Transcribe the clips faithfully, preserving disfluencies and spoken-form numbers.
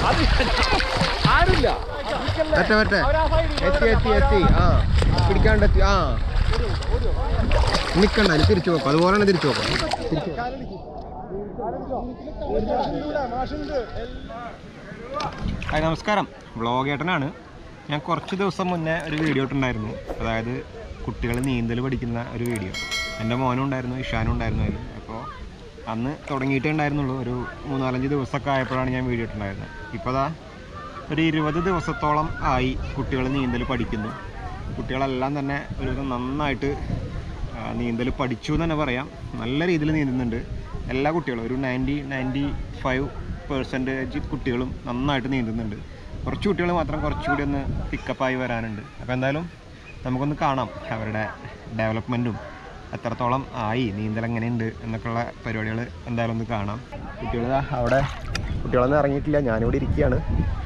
പറ്റേ പറ്റേ എത്തി എത്തി എത്തി ആ പിടിക്കാണ്ടെത്തി ആ നിക്കണ്ട തിരിച്ചു നോക്കാം അതുപോലെ തന്നെ തിരിച്ചു നോക്കാം ഹായ് നമസ്കാരം വ്ളോഗേട്ടനാണ് ഞാൻ കുറച്ച് ദിവസം മുന്നേ ഒരു വീഡിയോ ഇട്ടുണ്ടായിരുന്നു അതായത് കുട്ടികൾ നീന്തൽ പഠിക്കുന്ന ഒരു വീഡിയോ എൻ്റെ മോനും ഉണ്ടായിരുന്നു ഇഷാനും ഉണ്ടായിരുന്നു അതിൽ അപ്പോൾ അന്ന് തുടങ്ങിയിട്ടേ ഉണ്ടായിരുന്നുള്ളൂ ഒരു മൂന്നാലഞ്ച് ദിവസമൊക്കെ ആയപ്പോഴാണ് ഞാൻ വീഡിയോ ഇട്ടുണ്ടായിരുന്നത് ഇപ്പോൾ അതാ ഒരു ഇരുപത് ദിവസത്തോളം ആയി കുട്ടികൾ നീന്തൽ പഠിക്കുന്നു കുട്ടികളെല്ലാം തന്നെ ഒരു നന്നായിട്ട് നീന്തൽ പഠിച്ചു എന്ന് തന്നെ പറയാം നല്ല രീതിയിൽ നീന്തുന്നുണ്ട് എല്ലാ കുട്ടികളും ഒരു നയൻറ്റി നയൻറ്റി ഫൈവ് പെർസെൻറ്റേജ് കുട്ടികളും നന്നായിട്ട് നീന്തുന്നുണ്ട് കുറച്ച് കുട്ടികൾ മാത്രം കുറച്ചുകൂടി ഒന്ന് പിക്കപ്പായി വരാനുണ്ട് അപ്പോൾ എന്തായാലും നമുക്കൊന്ന് കാണാം അവരുടെ ഡെവലപ്മെൻറ്റും എത്രത്തോളം ആയി നീന്തൽ എങ്ങനെയുണ്ട് എന്നൊക്കെയുള്ള പരിപാടികൾ എന്തായാലും ഒന്ന് കാണാം കുട്ടികൾ അവിടെ കുട്ടികളൊന്നും ഇറങ്ങിയിട്ടില്ല ഞാനിവിടെ ഇരിക്കുകയാണ്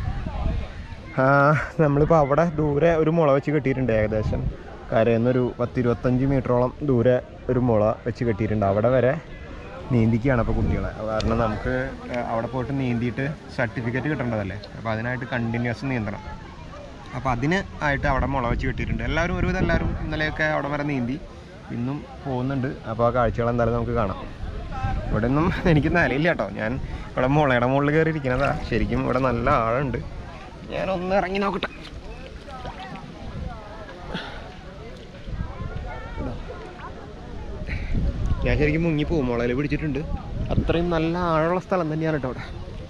നമ്മളിപ്പോൾ അവിടെ ദൂരെ ഒരു മുള വെച്ച് കെട്ടിയിട്ടുണ്ട് ഏകദേശം കരയെന്നൊരു പത്തിരുപത്തഞ്ച് മീറ്ററോളം ദൂരെ ഒരു മുള വെച്ച് കെട്ടിയിട്ടുണ്ട് അവിടെ വരെ നീന്തിക്കുകയാണ് അപ്പോൾ കുട്ടികളെ കാരണം നമുക്ക് അവിടെ പോയിട്ട് നീന്തിയിട്ട് സർട്ടിഫിക്കറ്റ് കിട്ടേണ്ടതല്ലേ അപ്പോൾ അതിനായിട്ട് കണ്ടിന്യൂസ് നീന്തണം അപ്പോൾ അതിന് ആയിട്ട് അവിടെ മുള വെച്ച് കെട്ടിയിട്ടുണ്ട് എല്ലാവരും ഒരുവിധം എല്ലാവരും ഇന്നലെയൊക്കെ അവിടെ വരെ നീന്തി ഇന്നും പോകുന്നുണ്ട് അപ്പോൾ ആ കാഴ്ചകൾ എന്തായാലും നമുക്ക് കാണാം ഇവിടെ ഒന്നും എനിക്ക് നിലയില്ല കേട്ടോ ഞാൻ ഇവിടെ മുളയുടെ മുകളിൽ കയറി ഇരിക്കുന്നതാ ശരിക്കും ഇവിടെ നല്ല ആഴുണ്ട് ഞാനൊന്ന് ഇറങ്ങി നോക്കട്ടെ ഞാൻ ശരിക്കും മുങ്ങിപ്പോവും മുളയിൽ പിടിച്ചിട്ടുണ്ട് അത്രയും നല്ല ആഴമുള്ള സ്ഥലം തന്നെയാണ് കേട്ടോ അവിടെ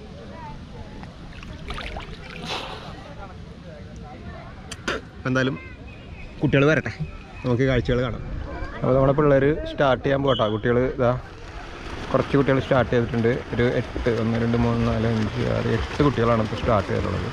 അപ്പം എന്തായാലും കുട്ടികൾ വരട്ടെ നമുക്ക് കാഴ്ചകൾ കാണാം അപ്പോൾ നമ്മുടെ പിള്ളേർ സ്റ്റാർട്ട് ചെയ്യാൻ പോകട്ടോ കുട്ടികൾ ഇതാ കുറച്ച് കുട്ടികൾ സ്റ്റാർട്ട് ചെയ്തിട്ടുണ്ട് ഒരു എട്ട് ഒന്ന് രണ്ട് മൂന്ന് നാല് അഞ്ച് ആറ് എട്ട് കുട്ടികളാണ് ഇപ്പോൾ സ്റ്റാർട്ട് ചെയ്തിട്ടുള്ളത്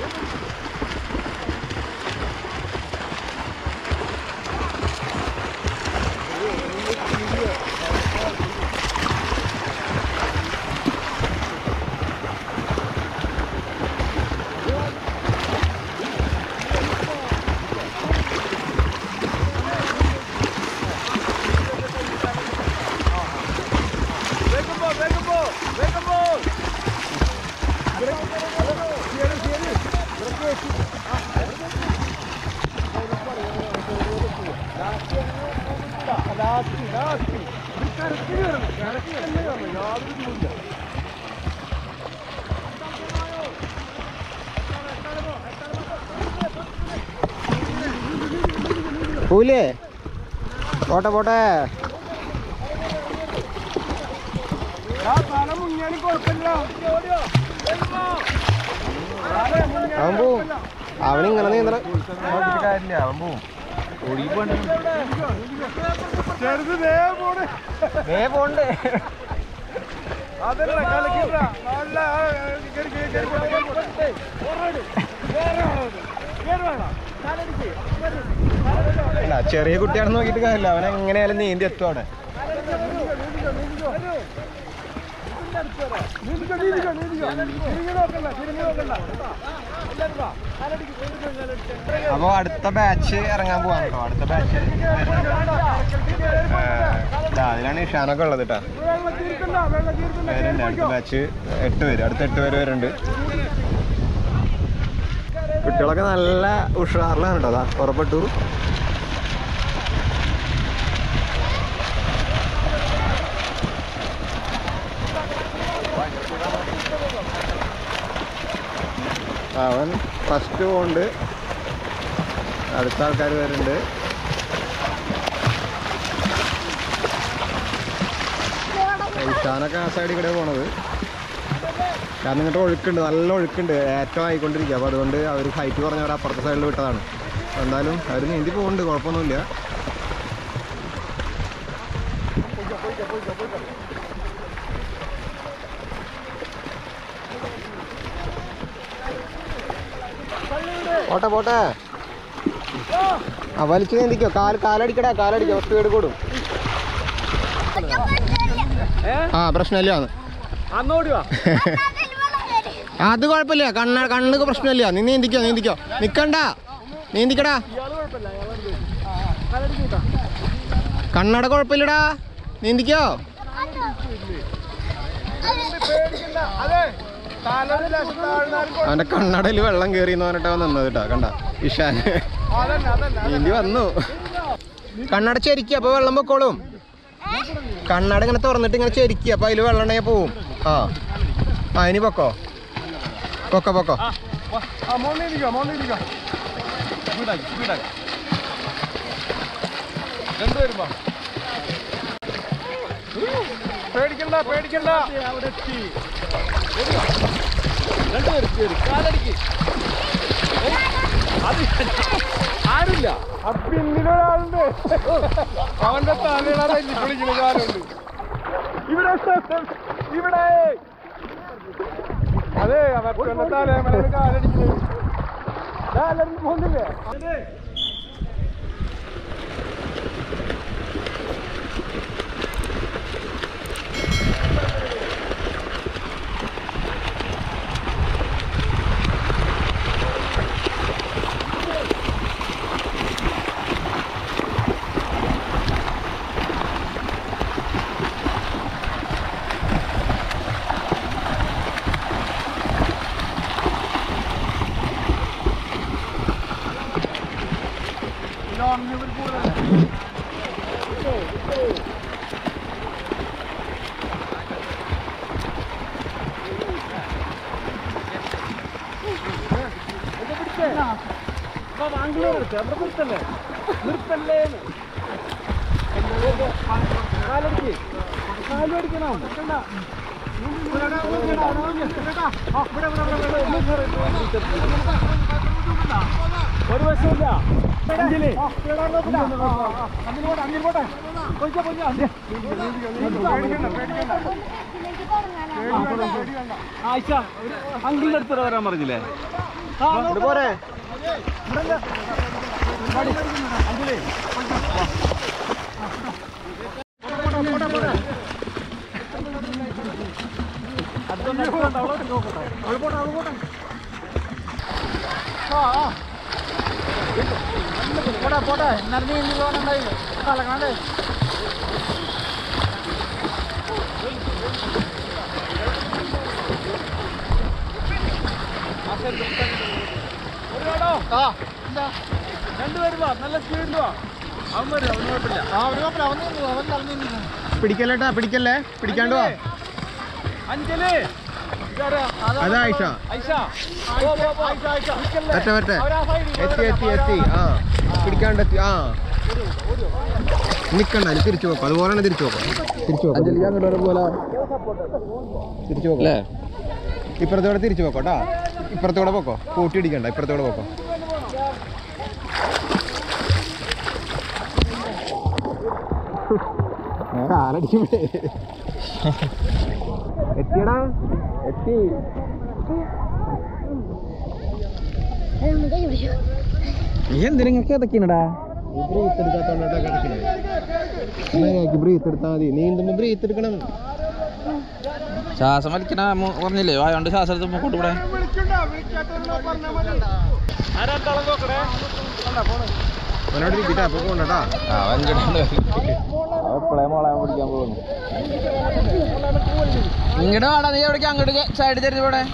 പോയില്ലേ പോട്ടെ പോട്ടെ അവൻ പോവും അവനിങ്ങനെ നീന്തണം കാര്യമില്ല അവൻ പോവും പോണ്ടേ അല്ല ചെറിയ കുട്ടിയാണെന്ന് നോക്കിയിട്ട് കാര്യമില്ല അവൻ എങ്ങനെയാലും നീന്തി എത്തും അവിടെ അപ്പോൾ അടുത്ത ബാച്ച് ഇറങ്ങാൻ പോവാൻ കേട്ടോ അടുത്ത ബാച്ച് അതിലാണ് ഇഷാനൊക്കെ ഉള്ളത് കേട്ടോ പേരുണ്ട് അടുത്ത ബാച്ച് എട്ട് പേര് അടുത്ത എട്ട് പേര് വരുന്നുണ്ട് കുട്ടികളൊക്കെ നല്ല ഉഷാറിലാണ് കേട്ടോ അതാ പുറപ്പെട്ടു അവൻ ഫസ്റ്റ് പോകുന്നുണ്ട് അടുത്ത ആൾക്കാർ വരുന്നുണ്ട് ഇഷാനൊക്കെ ആ സൈഡിൽ കൂടെ പോണത് കാരണം ഇങ്ങോട്ട് ഒഴുക്കുണ്ട് നല്ല ഒഴുക്കുണ്ട് ഏറ്റവും ആയിക്കൊണ്ടിരിക്കുക അപ്പോൾ അതുകൊണ്ട് അവർ ഹൈറ്റ് കുറഞ്ഞവർ അപ്പുറത്തെ സൈഡിൽ വിട്ടതാണ് എന്തായാലും അവർ നീന്തി പോകുന്നുണ്ട് കുഴപ്പമൊന്നുമില്ല പോട്ടെ പോട്ടെ ആ വലിച്ചു നീന്തിക്കോ കാൽ കാലടിക്കടാ കാലടിക്കോ സ്പീഡ് കൂടും ആ പ്രശ്നമില്ല അത് കുഴപ്പമില്ല കണ്ണ കണ്ണുക്ക് പ്രശ്നമില്ല നീ നീന്തിക്കോ നീന്തിക്കോ നിക്കണ്ട നീന്തിക്കടാ കണ്ണട കുഴപ്പമില്ലടാ നീന്തിക്കോ അവന്റെ കണ്ണടയിൽ വെള്ളം കയറിയെന്ന് പറഞ്ഞിട്ടാ നിന്നത് കേട്ടോ. കണ്ട ഇഷാൻ ഇനി വന്നു. കണ്ണട ചെരിക്കുക അപ്പൊ വെള്ളം പൊക്കോളും. കണ്ണട ഇങ്ങനെ തുറന്നിട്ട് ഇങ്ങനെ ചെരിക്കുക അപ്പൊ അതിൽ വെള്ളം ഉണ്ടെങ്കിൽ പോവും. ആ ആ ഇനി പൊക്കോ പൊക്കോ പൊക്കോ. പേടിക്കണ്ട പേടിക്കണ്ട അവിടെ എത്തി. കാലടിക്ക് ആരില്ല. പിന്നിലൊരാളുണ്ട്. അവന്റെ തലയിടാൻ വിളിക്കുന്ന കാലുണ്ട് ഇവിടെ ഇവിടെ. അതെ അവന്റെ തലമേലാണ് കാലടിക്കുന്നത്. കാലടിക്ക് പോകുന്നില്ലേ? നിർത്തല്ലേ നിർത്തല്ലേ കാലടിക്ക് കാലടിക്കണം. ഒരു വശമില്ല. ആയിഷ അങ്കിളിന്റെ അടുത്ത് വരാൻ പറഞ്ഞില്ലേ? പോരെ പോട്ടെ പോട്ടെ നടന്നു പോകാനുണ്ടായി കലക്കാണ്ട്. രണ്ടുപേരും വാ, നല്ല സ്പീഡിൽ വാ. അവൻ വരും, അവന് കുഴപ്പമില്ല. അവൻ നടന്നു. പിടിക്കല്ലേട്ടാ പിടിക്കല്ലേ പിടിക്കാണ്ട് വാ. അഞ്ജലി അതാ ആയിഷ. ആയിഷ പറ്റ പറ്റേ എത്തി എത്തി എത്തി. ആ പിടിക്കാണ്ടെത്തി. ആ നിക്കണ്ട അതിന് തിരിച്ചു നോക്കാം. അതുപോലെ തന്നെ തിരിച്ചു നോക്കാം. തിരിച്ചു നോക്കാം പോലെ തിരിച്ചു നോക്കല്ലേ. ഇപ്പുറത്തോടെ തിരിച്ചു നോക്കോട്ടാ. ഇപ്പുറത്തോടെ പോക്കോ. കൂട്ടി ഇടിക്കണ്ട. ഇപ്പുറത്തോടെ പോക്കോ. കാലടിച്ചു എത്തിയടാ എത്തി. നീ എന്തിനൊക്കെ ഇതൊക്കെയാണടാ ബ്രീത്ത് എടുക്കാത്തോണ്ടാ കിടക്കണേ. ബ്രീത്ത് എടുത്താൽ മതി. നീന്തുമ്പോ ബ്രീത്ത് എടുക്കണം. ശ്വാസം വലിക്കണ പറഞ്ഞില്ലേ? വായോണ്ട് ശ്വാസം എടുത്ത് മൂക്കോട്ട് കൂടെ. അവനോട് ഇരിക്കട്ടാ അപ്പൊ പോകണ്ടാ. എപ്പോഴേ മോളെ പിടിക്കാൻ പോകുന്നു. ഇങ്ങോട്ട് വേടാ. നീ എവിടേക്ക് അങ്ങോട്ട് സൈഡ് തിരിഞ്ഞു പോടെ.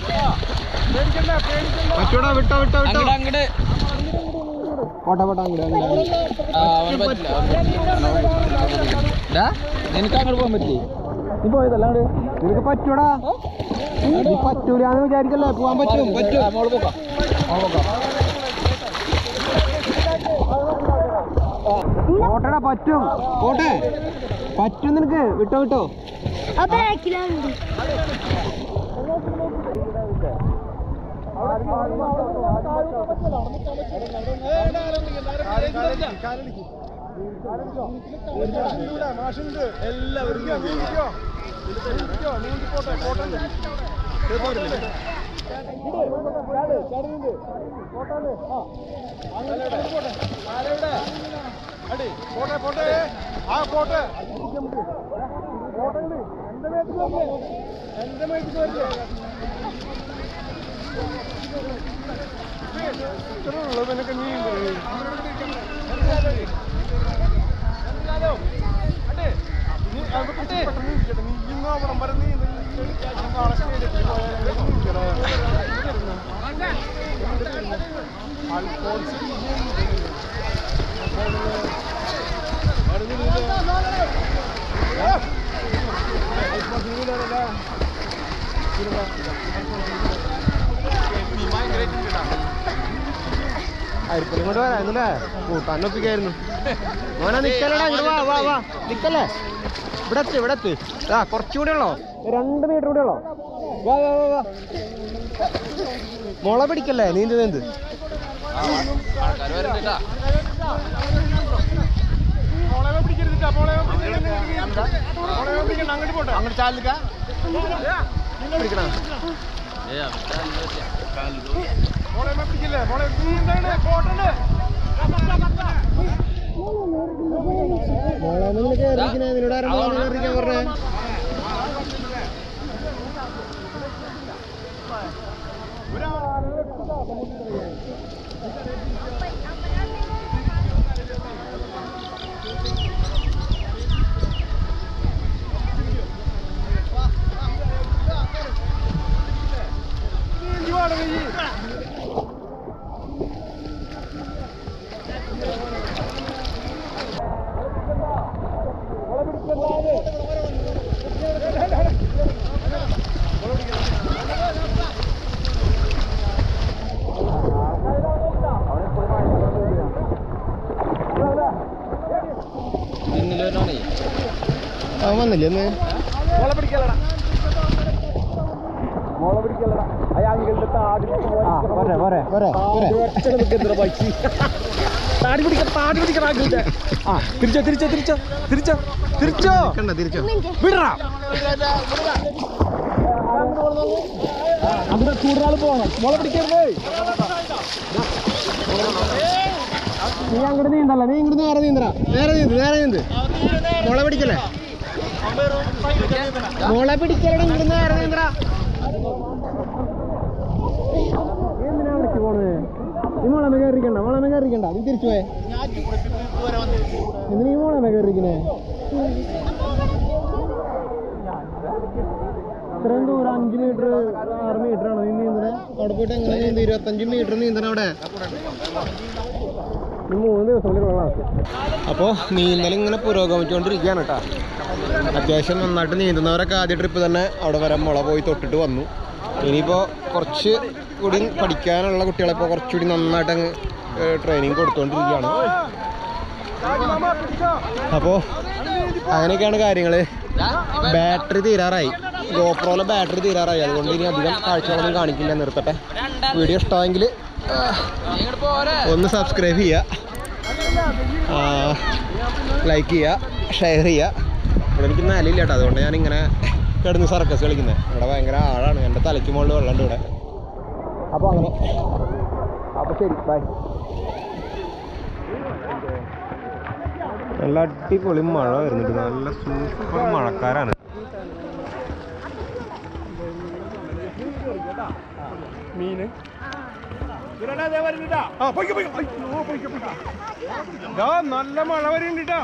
വിട്ടോ വിട്ടോ വിട്ടോ വിട്ടോ അങ്ങോട്ട് പോട്ടെ പോട്ടെ അങ്ങോട്ട്. നിനക്ക് അങ്ങോട്ട് പോകാൻ പറ്റില്ലേ? നീ പോയതല്ല അങ്ങോട്ട്. നിനക്ക് പറ്റൂടാ. നീ പറ്റൂലെന്ന് വിചാരിക്കല്ലേ. പോവാൻ പറ്റും പറ്റും. മോള് പോക്കാം മോള് പോക്കാം. പോട്ടെടാ പറ്റും. പോട്ടെ പറ്റും നിനക്ക്. വിട്ടോ വിട്ടോ. എല്ലാവരും പോട്ടെ പോട്ടെ. ആ പോട്ടെ എന്റെ മേത്തേക്ക് എന്റെ മേത്തേക്ക് വരില്ലേ? ഇത്രയുള്ളൂ നിനക്ക്. നീ നീ ഇന്നോ അവിടെ വരെ നീ നാളെ അരിപ്പുറം കൊണ്ട് വരായിരുന്നല്ലേ കൂട്ടാനൊപ്പിക്കായിരുന്നു മോനെ നിക്കല്ലടാ ഇങ്ങോട്ട് വാ വാ വാ നിക്കല്ലേ ഇവിടെ എത്തി ഇവിടെ എത്തി ആ കുറച്ചുകൂടെ ഉള്ളോ രണ്ട് മീറ്റർ കൂടെ ഉള്ളോ വാ വാ വാ വാ മുള പിടിക്കല്ലേ നീന്ത് നീന്ത് അങ്ങോട്ട് ചാലിക്ക പിടിക്കണ മോളെ പിടിക്കില്ലേ മോളെ നീന്താണ് കോട്ടണ്ട് മോളെ നിങ്ങൾ കയറിയിരിക്കണേ നിന്നോട് ആരാ മോളെ കയറിയിരിക്കാൻ പറഞ്ഞേ അവൻ വന്നില്ലേ ഒന്ന് മോളെ പിടിക്കല്ലടാ മോളെ പിടിക്കല്ലടാ അയാളുടെ താടി പോരെ പോരെ പോരെ പോരെ താടി പിടിക്ക താടി പിടിക്കണ ആ തിരിച്ചോ തിരിച്ചോ തിരിച്ചോ തിരിച്ചോ തിരിച്ചോ കണ്ട തിരിച്ചോ വിടറാ അവിടെ കൂടുതൽ പോകണം മോളെ പിടിക്കരുത് നീ അങ്ങോട്ട് നീന്തല്ല നീ ഇങ്ങോട്ട് നേരെ നീന്തറ നേരെ നീന്ത് നേരെ നീന്ത് മുള പിടിക്കല്ലേ മുള പിടിക്കലട ഇങ്ങോട്ട് നേരെ നീന്തറ എന്തിനാ വിളിച്ചു പോണത് നീ മോളമ്മ കയറിക്കണ്ട മോളമ്മ കയറിക്കണ്ട നീ തിരിച്ചു പോയേ എന്തിനാ നീ മോളമ്മ കയറിക്കണേ ഇത്രയും ദൂരം അഞ്ച് മീറ്റർ ആറ് മീറ്റർ ആണ് നീ നീന്തണേ അവിടെ പോയിട്ട് എങ്ങനെ നീന്തി ഇരുപത്തഞ്ച് മീറ്റർ നീന്തണ അവിടെ മൂന്ന് ദിവസം കൊണ്ട് ക്ലാസ് അപ്പോൾ നീന്തൽ ഇങ്ങനെ പുരോഗമിച്ചുകൊണ്ടിരിക്കുകയാണ് കേട്ടോ അത്യാവശ്യം നന്നായിട്ട് നീന്തുന്നവരൊക്കെ ആദ്യ ട്രിപ്പ് തന്നെ അവിടെ വരെ മുള പോയി തൊട്ടിട്ട് വന്നു ഇനിയിപ്പോൾ കുറച്ച് കൂടി പഠിക്കാനുള്ള കുട്ടികളെ ഇപ്പോൾ കുറച്ചുകൂടി നന്നായിട്ട് അങ്ങ് ട്രെയിനിങ് കൊടുത്തുകൊണ്ടിരിക്കുകയാണ് അപ്പോൾ അങ്ങനെയൊക്കെയാണ് കാര്യങ്ങൾ ബാറ്ററി തീരാറായി ഗോപ്രോയിലെ ബാറ്ററി തീരാറായി അതുകൊണ്ട് ഇനി അധികം കാഴ്ചകളൊന്നും കാണിക്കില്ല നിർത്തട്ടെ വീഡിയോ ഇഷ്ടമായെങ്കിൽ ഒന്ന് സബ്സ്ക്രൈബ് ചെയ്യുക ലൈക്ക് ചെയ്യുക ഷെയർ ചെയ്യുക ഇവിടെ എനിക്ക് നിലയില്ല കേട്ടോ അതുകൊണ്ട് ഞാനിങ്ങനെ കിടന്ന് സർക്കസ് കളിക്കുന്നത് ഇവിടെ ഭയങ്കര ആഴാണ് എൻ്റെ തലയ്ക്ക് മുകളിൽ വെള്ളമുണ്ട് ഇവിടെ അപ്പോൾ അങ്ങനെ അപ്പോൾ ശരി ബൈ നല്ല അടിപൊളി മഴ വരുന്നുണ്ട് നല്ല സൂപ്പർ മഴക്കാരാണ് മീന് നല്ല മഴ വരുന്നുണ്ട്